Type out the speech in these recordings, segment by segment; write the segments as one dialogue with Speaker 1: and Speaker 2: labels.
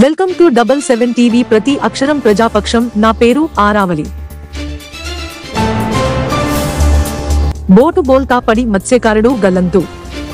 Speaker 1: Welcome to 77 TV ప్రతి అక్షరం ప్రజాపక్షం. నా పేరు ఆరావళి. బోటు బోల్తా పడి మత్స్యకారుడు గల్లంతు.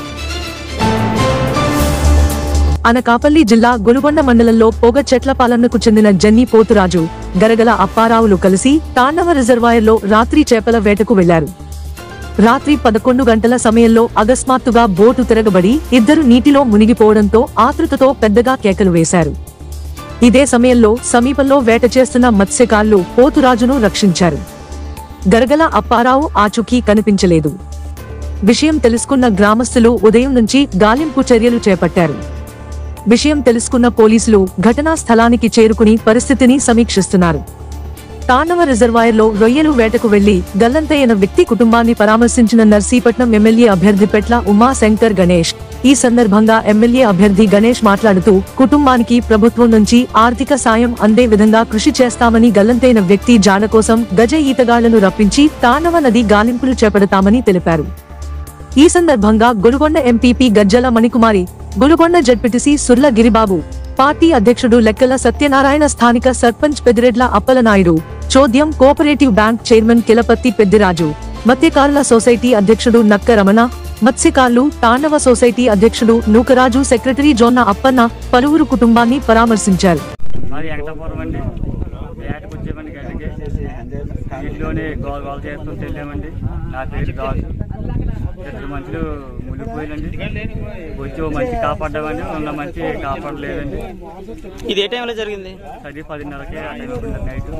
Speaker 1: అనకాపల్లి జిల్లా గొలుగొండ మండలంలో పొగ చెట్లపాలన్నకు చెందిన జన్ని పోతురాజు, గరగల అప్పారావులు కలిసి తాండవ రిజర్వాయర్లో రాత్రి చేపల వేటకు వెళ్లారు. రాత్రి 11 గంటల సమయంలో అకస్మాత్తుగా బోటు తిరగబడి ఇద్దరు నీటిలో మునిగిపోవడంతో ఆతృతతో పెద్దగా కేకలు వేశారు. ఇదే సమయంలో సమీపంలో వేట చేస్తున్న మత్స్యకారులు పోతురాజును రక్షించారు. గరగల అప్పారావు ఆచూకీ కనిపించలేదు. విషయం తెలుసుకున్న గ్రామస్తులు ఉదయం నుంచి గాలింపు చర్యలు చేపట్టారు. విషయం తెలుసుకున్న పోలీసులు ఘటనా స్థలానికి చేరుకుని పరిస్థితిని సమీక్షిస్తున్నారు. తాండవ రిజర్వాయర్లో రొయ్యలు వేటకు వెళ్లి గల్లంతైన వ్యక్తి కుటుంబాన్ని పరామర్శించిన నర్సీపట్నం ఎమ్మెల్యే అభ్యర్థి పెట్ల ఉమాశంకర్ గణేష్. ఈ సందర్భంగా ఎమ్మెల్యే అభ్యర్థి గణేష్ మాట్లాడుతూ, కుటుంబానికి ప్రభుత్వం నుంచి ఆర్థిక సాయం అందే విధంగా కృషి చేస్తామని, గల్లంతైన వ్యక్తి జాడ కోసం గజ ఈతగాళ్లను రప్పించి తాండవ నది గాలింపులు చేపడతామని తెలిపారు. ఈ సందర్భంగా Golugonda MPP Gajjala Manikumari, Golugonda ZPTC Surla Giribabu, party అధ్యక్షుడు లెక్కల సత్యనారాయణ, స్థానిక sarpanch Peddireddla Appalanaidu, Chodyam cooperative bank chairman Kilapathi Peddiraju, మత్స్యకారుల సొసైటీ అధ్యక్షుడు నక్క రమణ, మత్స్యకారులు తాండవ సొసైటీ అధ్యక్షుడు నూకరాజు, సెక్రటరీ జోన్న అప్పన్న పలువురు కుటుంబాన్ని పరామర్శించారు.
Speaker 2: మనుషులు మునిగిపోయిందండి. వచ్చి ఓ మంచి కాపాడ్డామని ఉన్న మంచి కాపాడలేదండి.
Speaker 3: ఇది ఏ టైంలో జరిగింది?
Speaker 2: అది 10:30కి ఆ టైం నైట్.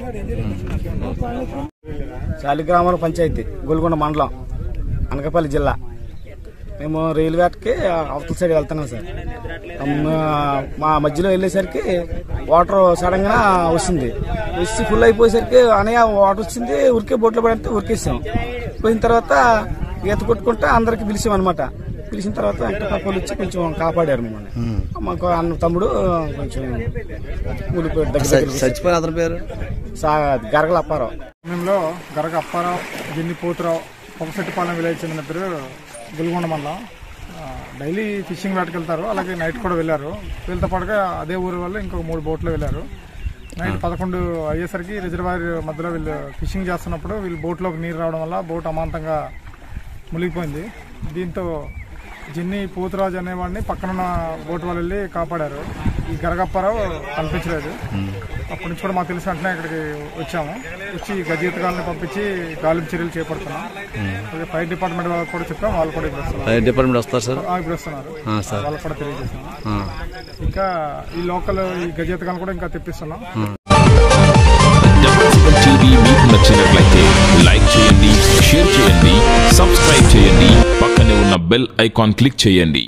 Speaker 4: శాలిగ్రామం పంచాయతీ, గొలుగొండ మండలం, అనకాపల్లి జిల్లా. మేము రైలు వేటకి అవతల సైడ్ వెళ్తున్నాం సార్. మా మధ్యలో వెళ్ళేసరికి వాటర్ సడన్ గా వచ్చింది. వచ్చి ఫుల్ అయిపోయేసరికి అనయ్య వాటర్ వచ్చింది, ఉరికే బోట్లో పడితే ఉరికేసాం. పోయిన తర్వాత ఈత కొట్టుకుంటే అందరికి పిలిచాం అనమాట. పిలిచిన తర్వాత వెంకటపాపలు వచ్చి కొంచెం కాపాడారు మమ్మల్ని. మాకు అన్న తమ్ముడు కొంచెం
Speaker 3: చచ్చిపోయిన అతని పేరు
Speaker 4: గరగల అప్పారావు.
Speaker 5: సమయంలో గరగ అప్పారావు, జిన్ని పోతురావు, పొగసెట్టిపాలెం విలేజ్ చెందిన పేరు, గొలుగొండ మండలం. డైలీ ఫిషింగ్ వేటకి వెళ్తారు. అలాగే నైట్ కూడా వెళ్ళారు. వీళ్ళతో పాటుగా అదే ఊరి వాళ్ళు ఇంకొక 3 బోట్లు వెళ్ళారు. నైట్ 11 అయ్యేసరికి రిజర్వాయర్ మధ్యలో వీళ్ళు ఫిషింగ్ చేస్తున్నప్పుడు వీళ్ళు బోట్లోకి నీరు రావడం వల్ల బోట్ అమాంతంగా మునిగిపోయింది. దీంతో జిన్ని పోతురాజు అనేవాడిని పక్కనున్న బోట్ వాళ్ళు వెళ్ళి కాపాడారు. ఈ గరగప్పారావు కనిపించలేదు. అప్పటి నుంచి కూడా మాకు తెలిసి వెంటనే ఇక్కడికి వచ్చాము. వచ్చి గజీతగాళ్ళని పంపించి గాలింపు చర్యలు చేపడుతున్నాం. ఫైర్ డిపార్ట్మెంట్ వాళ్ళకి కూడా చెప్పాము. వాళ్ళు కూడా ఇప్పుడు వస్తున్నారు. వాళ్ళకి కూడా తెలియజేస్తున్నాం. ఇంకా ఈ లోకల్ ఈ గజీతగాళ్ళని కూడా ఇంకా తెప్పిస్తున్నాం.
Speaker 6: టీవీ మీకు నచ్చినట్లయితే లైక్ చేయండి, షేర్ చేయండి, సబ్స్క్రైబ్ చేయండి, పక్కనే ఉన్న బెల్ ఐకాన్ క్లిక్ చేయండి.